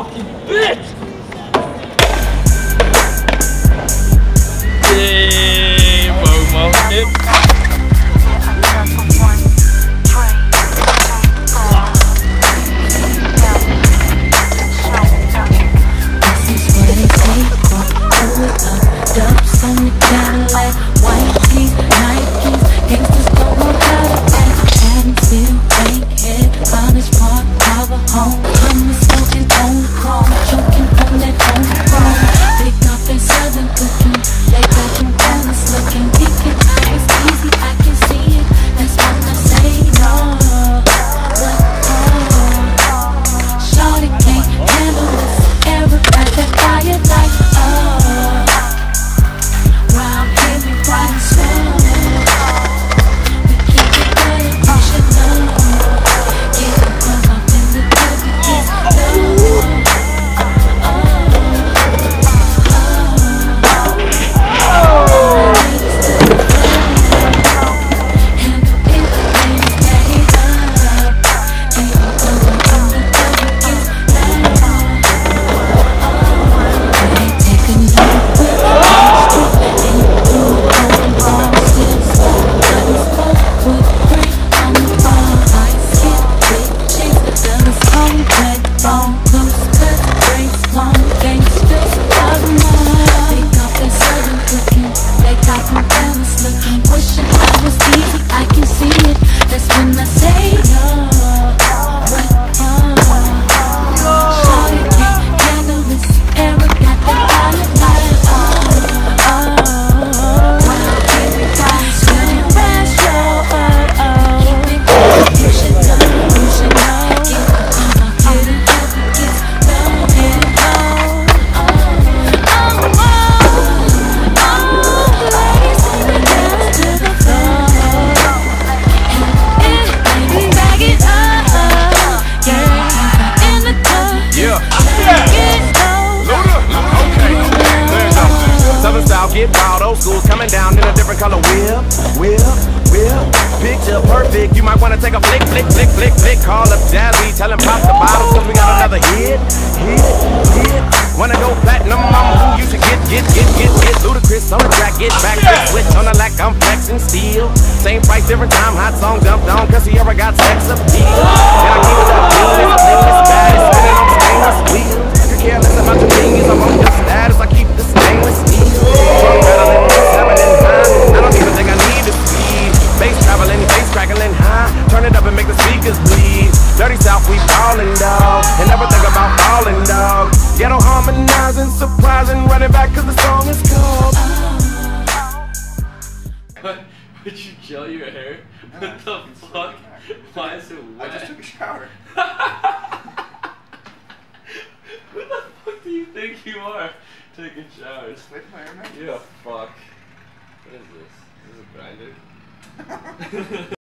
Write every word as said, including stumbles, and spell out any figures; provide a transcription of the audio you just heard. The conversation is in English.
fucking bitch! Damn, Momo. Dubs on the Cadillac, white tees, Nikes, gangsters don't know how to act. Haddonfield, Bankhead, College Park, Power Home. I'm smoking on the chrome, choking on that on the chrome. Big off and southern cooking, they got them balance looking. Geeking eyes, easy, I can see it. That's when I say no. What? Oh, shawty can't handle this. Ever got that fire like oh. Get wild, old school coming down in a different color. Whip, whip, whip. Picture perfect. You might want to take a flick, flick, flick, flick, flick. Call up Jazzy, tell him pop the bottle, cause we got another hit, hit, hit. Wanna go platinum, mama, who you should get, get, get, get, get. Ludacris on the track, get back, get switch on the lack, I'm flexing steel. Same price, different time, hot song jumped on, cause he ever got sex appeal. And I keep it up, clean, it's clean, it's bad, it's spinning on stainless wheels. Could care less about your fingers, I'm on your status, I keep the stainless steel. I don't even think I need to speed. Bass traveling, bass crackling high. Turn it up and make the speakers bleed. Dirty South, we ballin', dog. And never think about falling, dog. Ghetto harmonizing, surprising, running back cause the song is called. What? Would you gel your hair? What the fuck? Why is it wet? I just took a shower. Who the fuck do you think you are? Taking showers. Wait for my hair, man. Yeah, fuck. What is this? Is this a grinder?